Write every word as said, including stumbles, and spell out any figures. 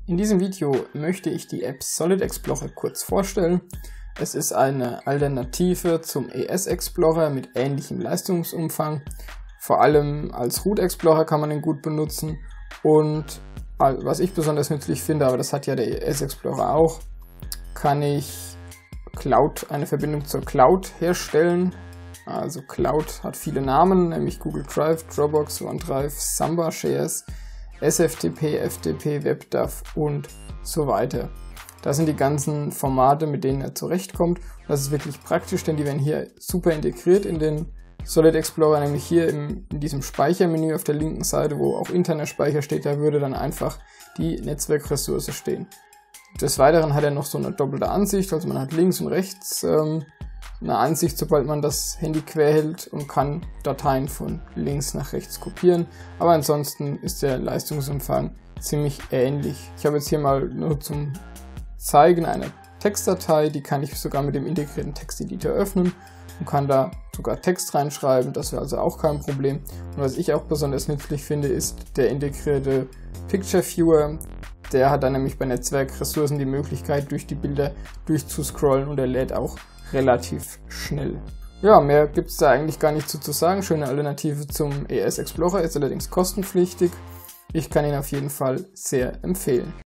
In diesem Video möchte ich die App Solid Explorer kurz vorstellen. Es ist eine Alternative zum E S Explorer mit ähnlichem Leistungsumfang. Vor allem als Root Explorer kann man ihn gut benutzen und was ich besonders nützlich finde, aber das hat ja der E S Explorer auch, kann ich Cloud, eine Verbindung zur Cloud herstellen. Also Cloud hat viele Namen, nämlich Google Drive, Dropbox, OneDrive, Samba Shares, S F T P, F T P, WebDAV und so weiter. Das sind die ganzen Formate, mit denen er zurechtkommt. Das ist wirklich praktisch, denn die werden hier super integriert in den Solid Explorer, nämlich hier im, in diesem Speichermenü auf der linken Seite, wo auch interner Speicher steht, da würde dann einfach die Netzwerkressource stehen. Des Weiteren hat er noch so eine doppelte Ansicht, also man hat links und rechts ähm, eine Ansicht, sobald man das Handy quer hält und kann Dateien von links nach rechts kopieren. Aber ansonsten ist der Leistungsumfang ziemlich ähnlich. Ich habe jetzt hier mal nur zum Zeigen eine Textdatei, die kann ich sogar mit dem integrierten Texteditor öffnen und kann da sogar Text reinschreiben, das wäre also auch kein Problem. Und was ich auch besonders nützlich finde, ist der integrierte Picture Viewer. Der hat dann nämlich bei Netzwerkressourcen die Möglichkeit, durch die Bilder durchzuscrollen und er lädt auch relativ schnell. Ja, mehr gibt es da eigentlich gar nicht zu, zu sagen. Schöne Alternative zum E S Explorer, ist allerdings kostenpflichtig. Ich kann ihn auf jeden Fall sehr empfehlen.